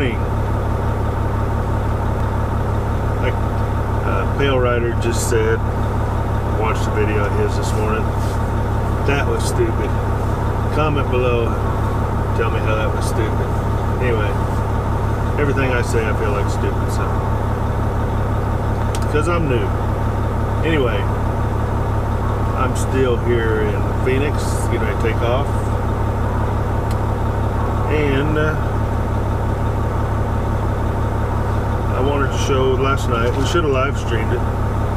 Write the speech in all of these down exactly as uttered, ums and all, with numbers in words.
spring. Like uh, Pale Rider just said, I watched a video of his this morning. That was stupid. Comment below, tell me how that was stupid. Anyway, everything I say I feel like stupid, so. Because I'm new. Anyway, I'm still here in Phoenix, getting ready to take off. And uh, I wanted to show last night, we should have live streamed it.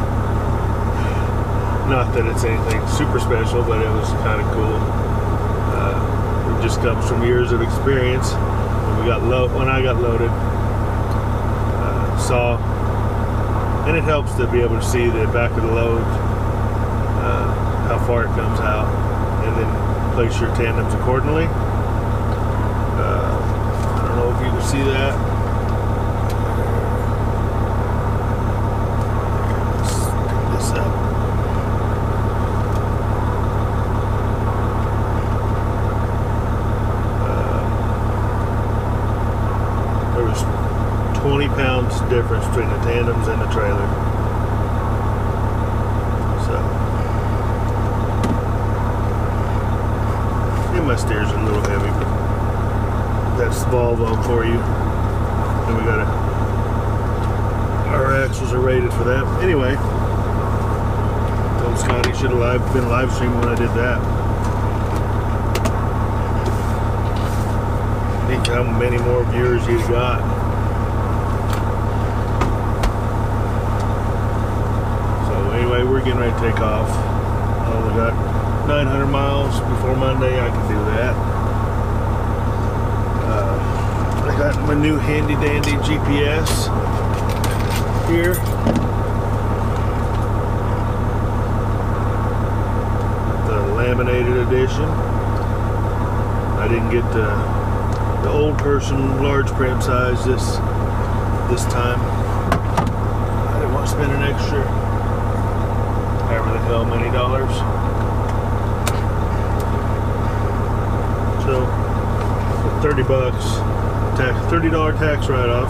Not that it's anything super special, but it was kind of cool. Uh, it just comes from years of experience. When we got low, when I got loaded, uh, saw, and it helps to be able to see the back of the load, uh, how far it comes out, and then place your tandems accordingly. Uh, I don't know if you can see that. twenty pounds difference between the tandems and the trailer. So, and my steer's a little heavy, but that's Volvo for you. And we got a, our axles are rated for that. Anyway, told Scotty should have live, been live streaming when I did that. Think how many more viewers you got. Anyway, we're getting ready to take off. I only got nine hundred miles before Monday. I can do that. Uh, I got my new handy dandy G P S here. The laminated edition. I didn't get the, the old person large print size this this time. I didn't want to spend an extra however the hell many dollars. So thirty bucks, tax, thirty dollar tax write-off.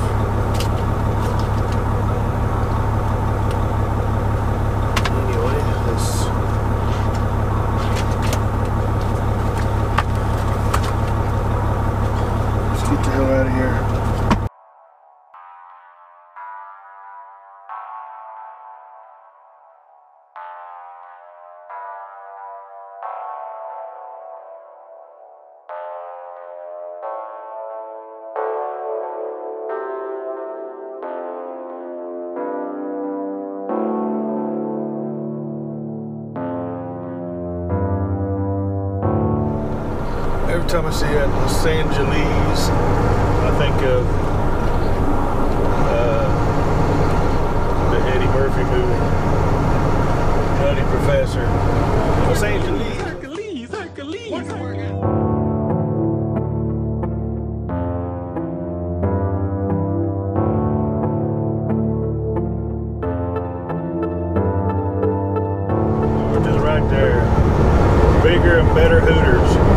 Anyway, let's let's get the hell out of here. Every time I see that Los Angeles, I think of uh, the Eddie Murphy movie, Nutty Professor. Los Angeles. Hercules, Hercules. We're just right there. Bigger and better Hooters.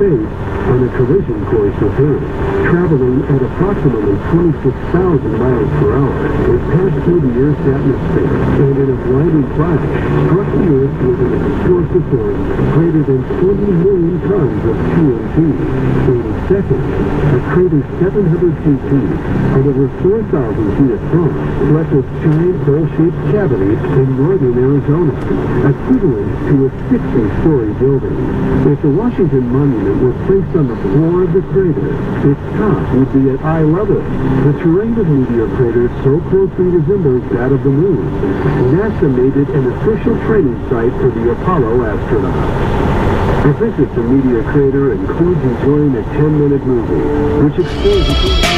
space on a collision course with Earth. Traveling at approximately twenty-six thousand miles per hour, it passed through the Earth's atmosphere and in a blinding flash struck the Earth with an explosive force greater than twenty million tons of T N T. In seconds, a crater seven hundred feet deep and over four thousand feet across left this giant bowl-shaped cavity in northern Arizona, equivalent to a sixty-story building. If the Washington Monument were placed on the floor of the crater, its top would be at eye level. The terrain of Meteor Crater so closely resembles that of the moon. NASA made it an official training site for the Apollo astronauts. A visit to Meteor Crater includes enjoying a ten minute movie, which explores